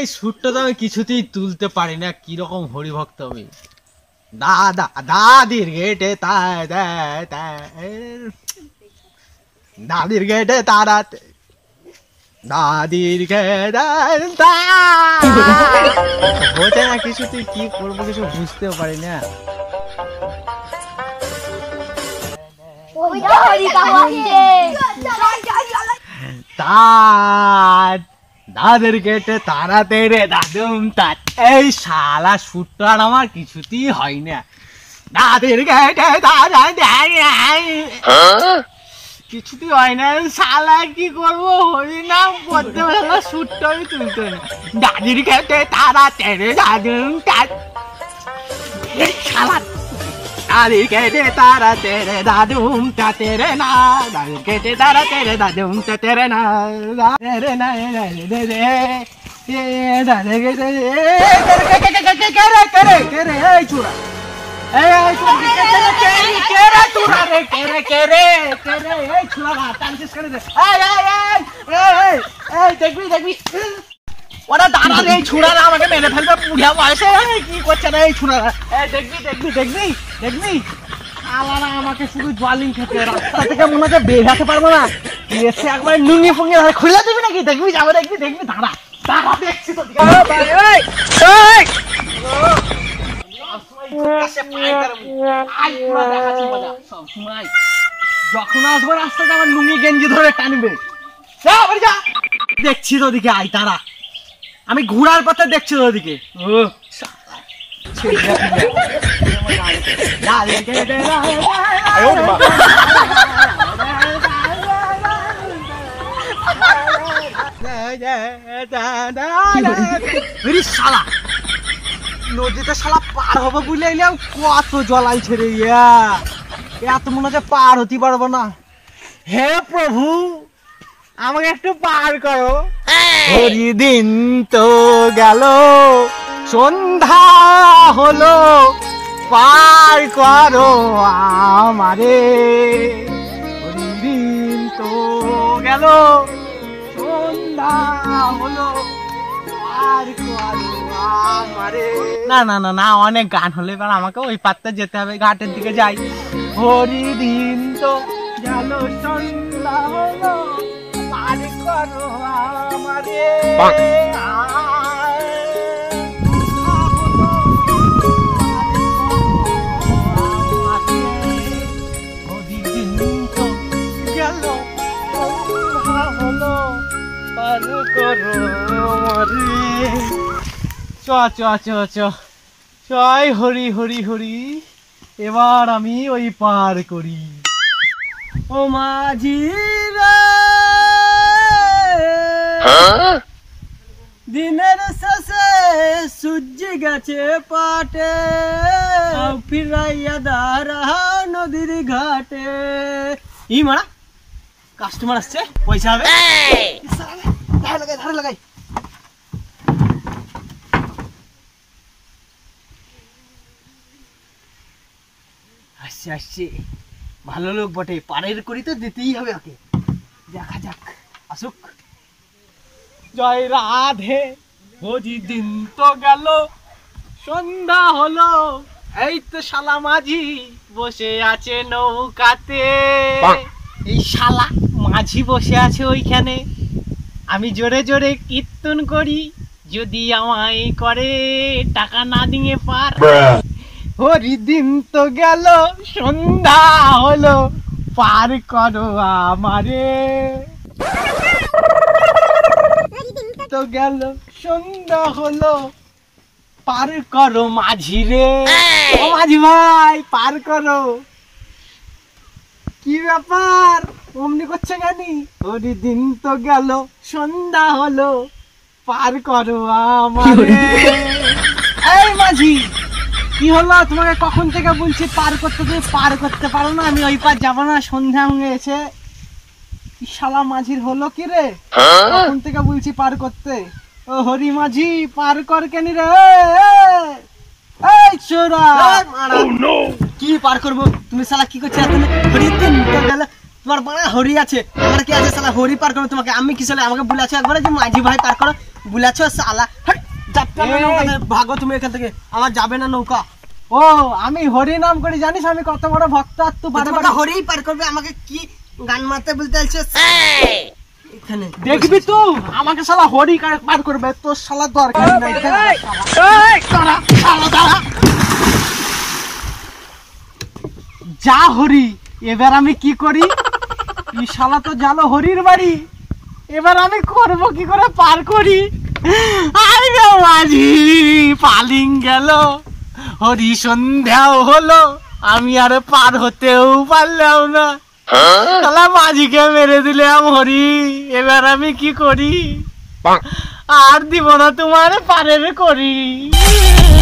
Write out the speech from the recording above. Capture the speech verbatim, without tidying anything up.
এই সুটটা তো আমি কিছুতেই তুলতে পারি না, কিরকম হরিভক্ত আমি। দাদা দাদির গেটে দাদির গেটে তারা দাদির গেটে হচ্ছে না কিছুতেই, কি করবো কিছু বুঝতেও পারি না। দাদের গেটে তারাতে রে দাদুম তার, এই শালা সুটটা আমার কিছুতেই হয় না। দাদের গেটে তারা কিছুতেই হয় না, শালা কি করবো, হই না বলতে পারলাম সুটটা আমি তুলতে না। দাদির গেটে তারা তেরে দাদুম তার, শালা দাদির গেটে তারা তেরে দাদুম তা তেরে না, দাদির গেটে তারা তেরে দাদুম তা তেরে না, তেরে না রে রে দাদির গেটে কেরে কেরে কেরে এই চুরা এই কেরে কেরে চুরা রে কেরে কেরে কেরে এই চুরা টানছিস করে দে। এই এই এই এই দেখবি দেখবি ওরা দাঁড়া রে, ছুড়ারা আমাকে মেরে ফেলবে বুড়িয়া বয়সে, কি করছে না এই ছুড়ারা। এই দেখবি দেখবি দেখবি দেখবি আলারা আমাকে শুধু জলিং খেতে, রাস্তা থেকে মনে হচ্ছে বের হতে পারবো না, এসে একবার নুঙ্গি ফুঙ্গি খুলে দিবি নাকি, দেখবি যাবে দেখবি দেখবি দাঁড়া দাঁড়া দেখছি তো যখন আসবো রাস্তাতে আমার নুঙ্গি গেঞ্জি ধরে টানবে, দেখছি তো দিকে আই তারা, আমি ঘোড়ার পথে দেখছি ওদিকে। নদীতে শালা পার হবো বলে এলাম, কত জলাই ছেড়ে এত মনে হচ্ছে পার হতে পারবো না। হে প্রভু আমাকে একটু পার করো। হরিদিন তো গেল সন্ধ্যা হলো, পার করো আমারে। হরিদিন তো গেল সন্ধ্যা হলো, পার করো আমারে। না না না না অনেক গান হলে এবার আমাকে ওই পাত্রে যেতে হবে, ঘাটের দিকে যাই। হরিদিন তো গেল সন্ধ্যা হলো, পার করো আমারে। হরিদিন তো গেল সন্ধ্যা হলো, পার করো আমারে। চ চ চ চ জয় হরি হরি হরি, এবার আমি ওই পার করি। ও মাঝি রে দিনের শেষে সূর্য গেছে পাটে, ফিরাইয়া দাঁড়া নদীর ঘাটে। ই মারা কাস্টমার আসছে, পয়সা হবে, ধারে লাগাই ধারে লাগাই। আসছে আসছে, ভালো লোক বটে, পারের করি তো দিতেই হবে ওকে, দেখা যাক আসুক। জয় রাধে। হরিদিন তো গেল সন্ধ্যা হলো, এই তো শালা মাঝি বসে আছে নৌকাতে। এই শালা মাঝি বসে আছে ওইখানে, আমি জোরে জোরে কীর্তন করি, যদি আমায় করে টাকা না দিয়ে পার। হরিদিন তো গেল সন্ধ্যা হলো, পার করো আমারে। তো গেল সন্ধ্যা হলো, পার করো মাঝি রে। ও মাঝি ভাই পার করো। কি ব্যাপার অমনি করছে জানি? হরিদিন তো গেল সন্ধ্যা হলো, পার করো আমারে। এই মাঝি কি হলো? তোমাকে কখন থেকে বলছি পার করতে, তুমি পার করতে পারো না? আমি ওই পার যাবো না, সন্ধ্যা হয়ে গেছে। কি শালা মাঝির হলো কি রে? কখন থেকে বলছি পার করতে। ও হরি মাঝি পার কর কেন রে? এই চোরা কি পার করবো? তুমি শালা কি করছো? হরিদিন তো গেল, তোমার বড় হরি আছে, আমার কি আছে শালা হরি পার করো তোমাকে? আমি কি শালা আমাকে বলে আছে একবারে যে মাঝি ভাই পার করো? বুলাছো সালা যাত্রা নৌকা ভাগো তুমি এখান থেকে আমার যাবে না নৌকা ও আমি হরি নাম করি জানিস আমি কত বড় ভক্ত আর তুই বারে বারে হরিই পার করবে আমাকে কি গান মারতে বলতে আছিস এখানে দেখবি তুই আমাকে শালা হরি পার করবে তোর শালা দরকার নাই এই তোরা শালা দাঁড়া যা হরি এবার আমি কি করি এই শালা তো জানো হরির বাড়ি এবার আমি করব কি করে পার করি আই রে মাঝি পালিং গেল হরি সন্ধ্যাও হলো আমি আর পার হতেও পারলাম না শালা মাঝিকে মেরে দিলাম হরি এবার আমি কি করি আর দিব না তোমার পারের করি